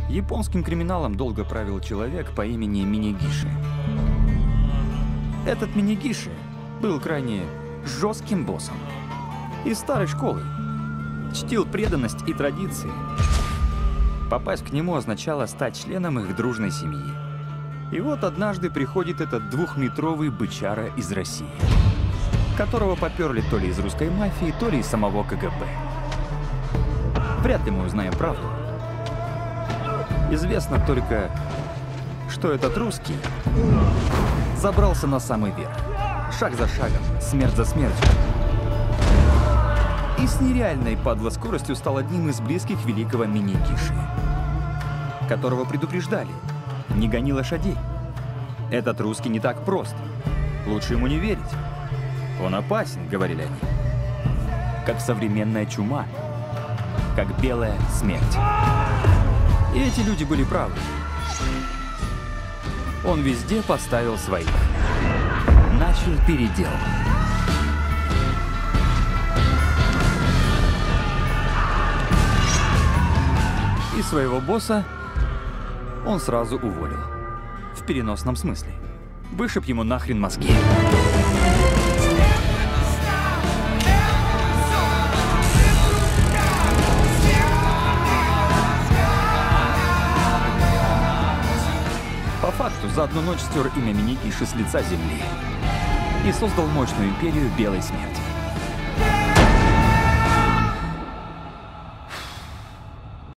Японским криминалом долго правил человек по имени Минигиши. Этот Минигиши был крайне жестким боссом. Из старой школы. Чтил преданность и традиции. Попасть к нему означало стать членом их дружной семьи. И вот однажды приходит этот двухметровый бычара из России, которого поперли то ли из русской мафии, то ли из самого КГБ. Вряд ли мы узнаем правду. Известно только, что этот русский забрался на самый верх. Шаг за шагом, смерть за смертью. И с нереальной падла скоростью стал одним из близких великого Минигиши, которого предупреждали: не гони лошадей. Этот русский не так прост. Лучше ему не верить. Он опасен, говорили они. Как современная чума. Как белая смерть. И эти люди были правы. Он везде поставил своих. Начал передел. И своего босса он сразу уволил. В переносном смысле. Вышиб ему нахрен мозги. По факту, за одну ночь стер имя Минигиши с лица земли и создал мощную империю Белой Смерти.